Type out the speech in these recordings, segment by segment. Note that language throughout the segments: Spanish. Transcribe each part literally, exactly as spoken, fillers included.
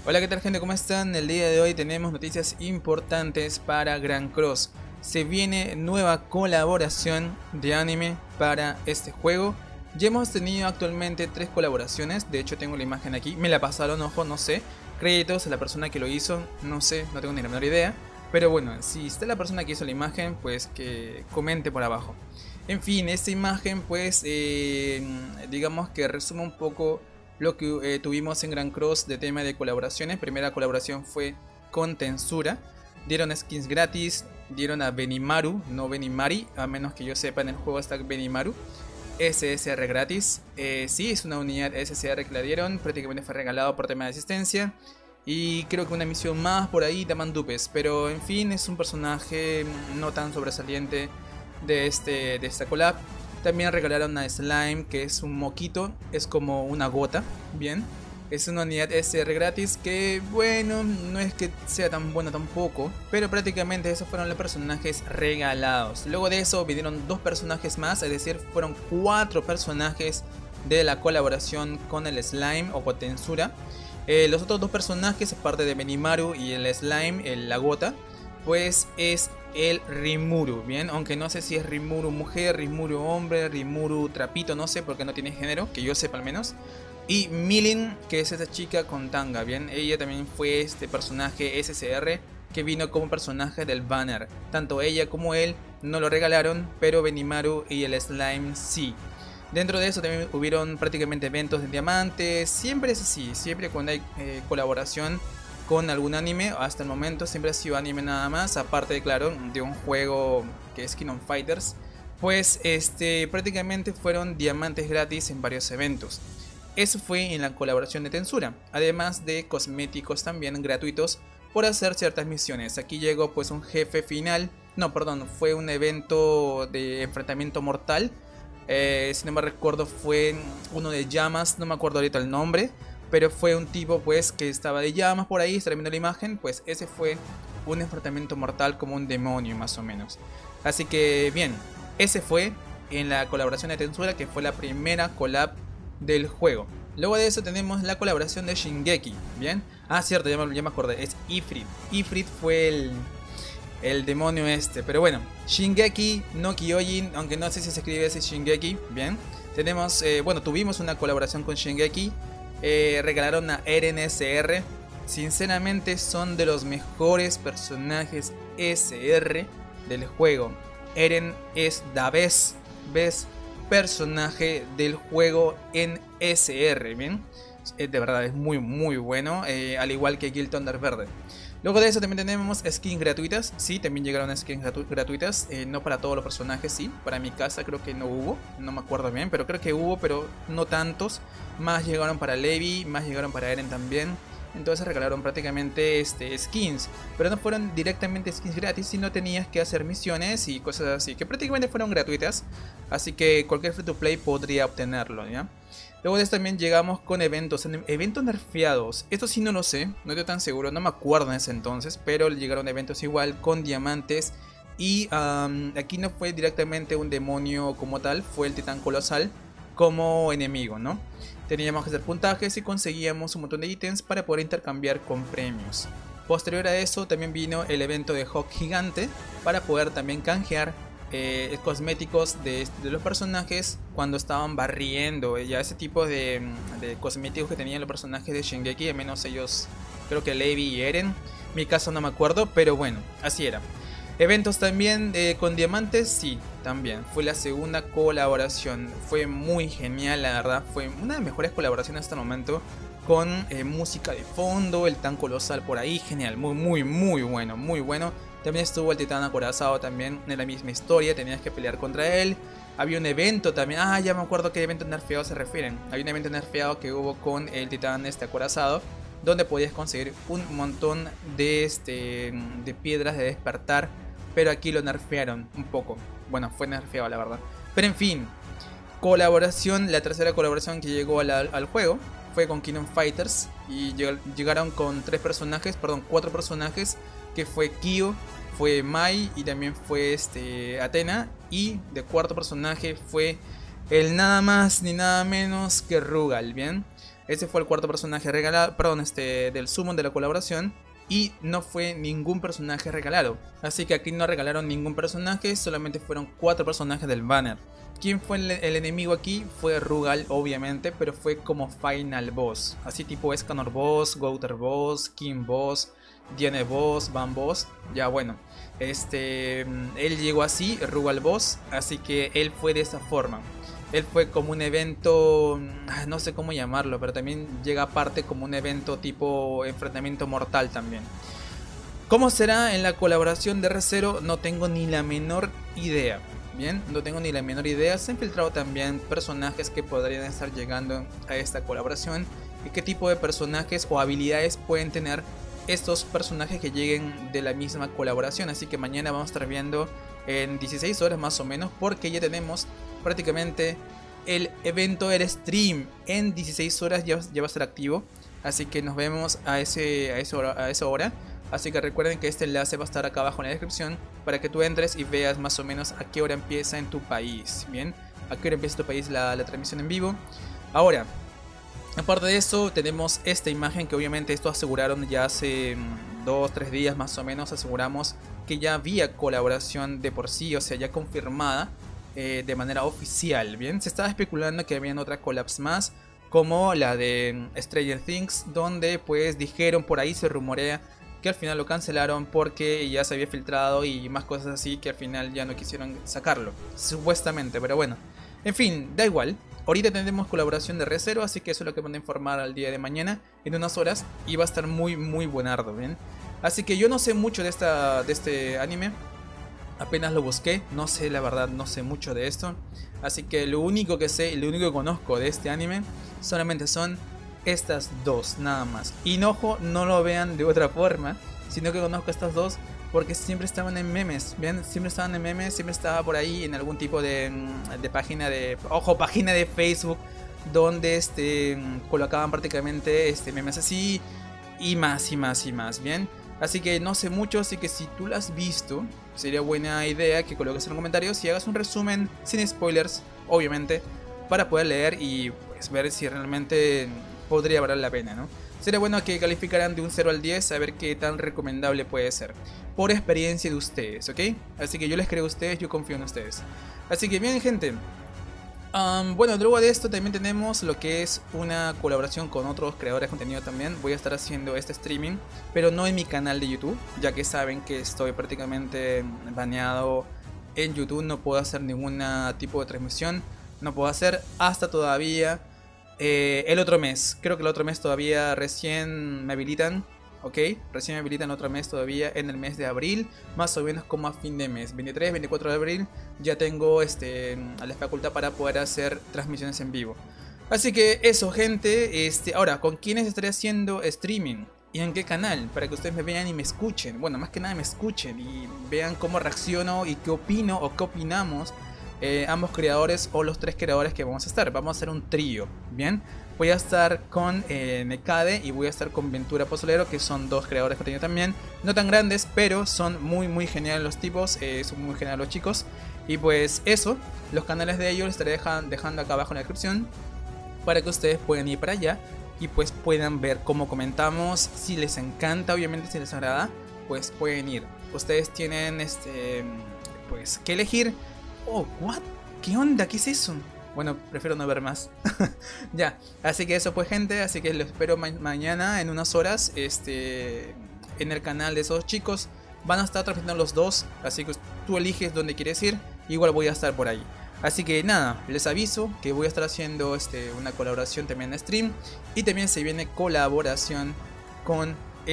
Hola, ¿qué tal, gente? ¿Cómo están? El día de hoy tenemos noticias importantes para Grand Cross. Se viene nueva colaboración de anime para este juego. Ya hemos tenido actualmente tres colaboraciones. De hecho, tengo la imagen aquí. Me la pasaron, ojo, no sé. Créditos a la persona que lo hizo. No sé, no tengo ni la menor idea. Pero bueno, si está la persona que hizo la imagen, pues que comente por abajo. En fin, esta imagen pues eh, digamos que resume un poco lo que eh, tuvimos en Grand Cross de tema de colaboraciones. Primera colaboración fue con Tensura. Dieron skins gratis, dieron a Benimaru, no Benimari, a menos que yo sepa en el juego está Benimaru. S S R gratis, eh, sí, es una unidad S S R que la dieron, prácticamente fue regalado por tema de asistencia. Y creo que una misión más por ahí de Mandupes, pero en fin, es un personaje no tan sobresaliente de, este, de esta collab. También regalaron a Slime, que es un moquito, es como una gota, bien. Es una unidad S R gratis que, bueno, no es que sea tan buena tampoco, pero prácticamente esos fueron los personajes regalados. Luego de eso vinieron dos personajes más, es decir, fueron cuatro personajes de la colaboración con el Slime o con Tensura. Eh, los otros dos personajes, aparte de Benimaru y el Slime, el, la gota, pues es el Rimuru, bien, aunque no sé si es Rimuru mujer, Rimuru hombre, Rimuru trapito, no sé porque no tiene género, que yo sepa al menos. Y Milin, que es esa chica con tanga, bien, ella también fue este personaje S S R que vino como personaje del banner. Tanto ella como él no lo regalaron, pero Benimaru y el Slime sí. Dentro de eso también hubieron prácticamente eventos de diamantes, siempre es así, siempre cuando hay eh, colaboración con algún anime, hasta el momento siempre ha sido anime nada más, aparte, claro, de un juego que es Kingdom Fighters, pues este, prácticamente fueron diamantes gratis en varios eventos. Eso fue en la colaboración de Tensura, además de cosméticos también gratuitos por hacer ciertas misiones. Aquí llegó pues un jefe final, no, perdón, fue un evento de enfrentamiento mortal. Eh, si no me recuerdo fue uno de llamas, no me acuerdo ahorita el nombre, pero fue un tipo pues que estaba de llamas por ahí, está viendo la imagen, pues ese fue un enfrentamiento mortal como un demonio más o menos. Así que bien, ese fue en la colaboración de Tensura, que fue la primera collab del juego. Luego de eso tenemos la colaboración de Shingeki, bien. Ah, cierto, ya me, ya me acordé, es Ifrit. Ifrit fue el... el demonio este, pero bueno, Shingeki no Kyojin, aunque no sé si se escribe ese Shingeki, bien. Tenemos, eh, bueno, tuvimos una colaboración con Shingeki, eh, regalaron a Eren S R. Sinceramente son de los mejores personajes S R del juego. Eren es the best, best personaje del juego en S R, bien. De verdad es muy muy bueno, eh, al igual que Gil Thunder Verde. Luego de eso también tenemos skins gratuitas. Sí, también llegaron skins gratu gratuitas, eh, no para todos los personajes, sí. Para mi casa creo que no hubo, no me acuerdo bien, pero creo que hubo, pero no tantos. Más llegaron para Levi, más llegaron para Eren también. Entonces regalaron prácticamente este, skins, pero no fueron directamente skins gratis, sino tenías que hacer misiones y cosas así, que prácticamente fueron gratuitas. Así que cualquier free to play podría obtenerlo, ¿ya? Luego de esto también llegamos con eventos, eventos nerfeados. Esto sí no lo sé, no estoy tan seguro, no me acuerdo en ese entonces, pero llegaron eventos igual con diamantes. Y um, aquí no fue directamente un demonio como tal, fue el titán colosal como enemigo, ¿no? Teníamos que hacer puntajes y conseguíamos un montón de ítems para poder intercambiar con premios. Posterior a eso también vino el evento de Hawk Gigante para poder también canjear eh, cosméticos de, de los personajes cuando estaban barriendo. Ya ese tipo de, de cosméticos que tenían los personajes de Shingeki, al menos ellos, creo que Levi y Eren. Mi caso no me acuerdo, pero bueno, así era. Eventos también eh, con diamantes, sí, también. Fue la segunda colaboración. Fue muy genial, la verdad. Fue una de las mejores colaboraciones hasta el momento. Con eh, música de fondo, el tan colosal por ahí. Genial, muy, muy, muy bueno, muy bueno. También estuvo el titán acorazado también en la misma historia. Tenías que pelear contra él. Había un evento también. Ah, ya me acuerdo qué evento nerfeado se refieren. Había un evento nerfeado que hubo con el titán este acorazado, donde podías conseguir un montón de, este, de piedras de despertar. Pero aquí lo nerfearon un poco. Bueno, fue nerfeado la verdad. Pero en fin, colaboración, la tercera colaboración que llegó al, al juego fue con Kingdom Fighters. Y llegaron con tres personajes, perdón, cuatro personajes. Que fue Kyo, fue Mai y también fue este, Athena. Y de cuarto personaje fue el nada más ni nada menos que Rugal, ¿bien? Ese fue el cuarto personaje regalado, perdón, este, del summon de la colaboración. Y no fue ningún personaje regalado. Así que aquí no regalaron ningún personaje, solamente fueron cuatro personajes del banner. ¿Quién fue el, el enemigo aquí? Fue Rugal, obviamente, pero fue como final boss. Así tipo Escanor boss, Gouter boss, King boss, Diane boss, Van boss. Ya bueno, este, él llegó así, Rugal boss, así que él fue de esa forma. Él fue como un evento, no sé cómo llamarlo, pero también llega aparte como un evento tipo enfrentamiento mortal también. ¿Cómo será en la colaboración de Re:Zero? No tengo ni la menor idea. Bien, no tengo ni la menor idea. Se han filtrado también personajes que podrían estar llegando a esta colaboración. Y qué tipo de personajes o habilidades pueden tener estos personajes que lleguen de la misma colaboración. Así que mañana vamos a estar viendo en dieciséis horas más o menos, porque ya tenemos prácticamente el evento, el stream en dieciséis horas ya, ya va a estar activo. Así que nos vemos a, ese, a, esa hora, a esa hora. Así que recuerden que este enlace va a estar acá abajo en la descripción para que tú entres y veas más o menos a qué hora empieza en tu país. Bien, a qué hora empieza en tu país la, la transmisión en vivo. Ahora, aparte de eso, tenemos esta imagen que obviamente esto aseguraron ya hace dos tres días más o menos. Aseguramos que ya había colaboración de por sí, o sea, ya confirmada eh, de manera oficial. Bien, se estaba especulando que habían otras collabs más, como la de Stranger Things, donde pues dijeron por ahí, se rumorea que al final lo cancelaron porque ya se había filtrado y más cosas así, que al final ya no quisieron sacarlo, supuestamente, pero bueno, en fin, da igual. Ahorita tendremos colaboración de Re:Zero, así que eso es lo que van a informar al día de mañana en unas horas y va a estar muy muy buenardo, ¿bien? Así que yo no sé mucho de, esta, de este anime, apenas lo busqué, no sé la verdad, no sé mucho de esto. Así que lo único que sé y lo único que conozco de este anime solamente son estas dos, nada más. Y no, ojo, no lo vean de otra forma, sino que conozco estas dos porque siempre estaban en memes, ¿bien? Siempre estaban en memes, siempre estaba por ahí en algún tipo de, de página de... Ojo, página de Facebook, donde este, colocaban prácticamente este, memes así y más y más y más, ¿bien? Así que no sé mucho, así que si tú lo has visto, sería buena idea que coloques en los comentarios y hagas un resumen sin spoilers, obviamente, para poder leer y pues ver si realmente podría valer la pena, ¿no? Sería bueno que calificaran de un cero al diez, a ver qué tan recomendable puede ser, por experiencia de ustedes, ¿ok? Así que yo les creo a ustedes, yo confío en ustedes. Así que bien, gente. Um, bueno, luego de esto también tenemos lo que es una colaboración con otros creadores de contenido también. Voy a estar haciendo este streaming, pero no en mi canal de YouTube, ya que saben que estoy prácticamente baneado en YouTube. No puedo hacer ningún tipo de transmisión, no puedo hacer hasta todavía eh, el otro mes. Creo que el otro mes todavía recién me habilitan. Ok, recién me habilitan otro mes todavía, en el mes de abril, más o menos como a fin de mes, veintitrés, veinticuatro de abril, ya tengo este, la facultad para poder hacer transmisiones en vivo. Así que eso, gente. Este, ahora, ¿con quiénes estaré haciendo streaming? ¿Y en qué canal? Para que ustedes me vean y me escuchen. Bueno, más que nada me escuchen y vean cómo reacciono y qué opino o qué opinamos eh, ambos creadores o los tres creadores que vamos a estar. Vamos a hacer un trío, ¿bien? Voy a estar con eh, Nekade y voy a estar con Ventura Pozolero, que son dos creadores que tengo también. No tan grandes, pero son muy muy geniales los tipos, eh, son muy geniales los chicos. Y pues eso, los canales de ellos los estaré dejan, dejando acá abajo en la descripción, para que ustedes puedan ir para allá y pues puedan ver cómo comentamos. Si les encanta, obviamente si les agrada, pues pueden ir. Ustedes tienen este, pues que elegir. Oh, what? ¿Qué onda? ¿Qué es eso? Bueno, prefiero no ver más. Ya, así que eso pues, gente. Así que lo espero ma mañana en unas horas este, en el canal de esos chicos. Van a estar transmitiendo los dos, así que tú eliges dónde quieres ir. Igual voy a estar por ahí. Así que nada, les aviso que voy a estar haciendo este, una colaboración también en stream. Y también se viene colaboración con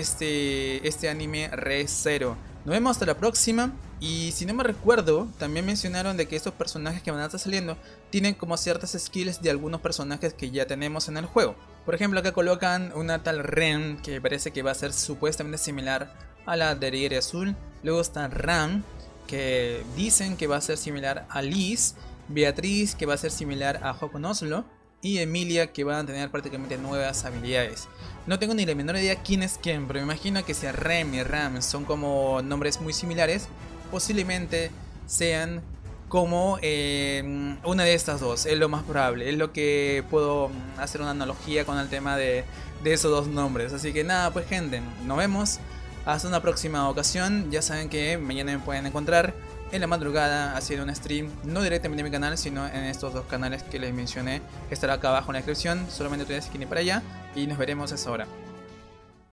este, este anime Re:Zero. Nos vemos hasta la próxima. Y si no me recuerdo, también mencionaron de que estos personajes que van a estar saliendo tienen como ciertas skills de algunos personajes que ya tenemos en el juego. Por ejemplo, acá colocan una tal Ren, que parece que va a ser supuestamente similar a la de Riere Azul. Luego está Ram, que dicen que va a ser similar a Liz. Beatriz, que va a ser similar a Hokunoslo. Y Emilia, que van a tener prácticamente nuevas habilidades. No tengo ni la menor idea quién es quién, pero me imagino que si Rem y Ram son como nombres muy similares, posiblemente sean como eh, una de estas dos, es lo más probable, es lo que puedo hacer una analogía con el tema de, de esos dos nombres. Así que nada, pues gente, nos vemos hasta una próxima ocasión. Ya saben que mañana me pueden encontrar en la madrugada haciendo un stream, no directamente en mi canal, sino en estos dos canales que les mencioné, que estará acá abajo en la descripción. Solamente tienes que ir para allá y nos veremos a esa hora.